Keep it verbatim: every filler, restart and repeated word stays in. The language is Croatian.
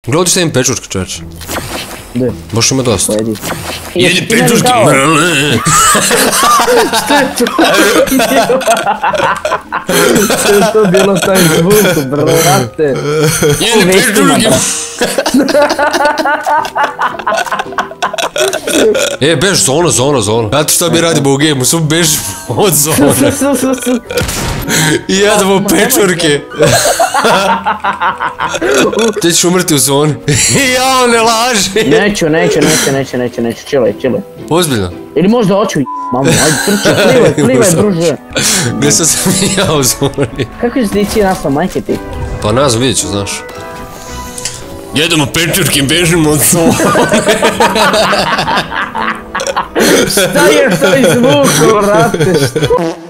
Gledaj što imam pečurke, čovječ. Gdje? Možeš ima dosta. Pojedi. Jedi pečurke, mrle. Što je to? Što je to bilo taj zvuk, brate? Jedi pečurke. E, bež, zona, zona, zona. Znate šta mi radimo u gameu, samo bežimo od zone. I jedemo pečurke. Ti ćeš umrti u zoni. Ja, ne laži. Neću, neću, neću, neću, neću, neću, čilaj, čilaj. Ozbiljno? Ili možda hoću, mamu, ajde trči, plivaj, plivaj, druže. Gdje sad sam i ja u zoni? Kako si ti cijel nastao, majke ti? Pa nas vidjet ću, znaš. Jedemo pečurke, bežimo od zone. Šta je taj zvuk, brate?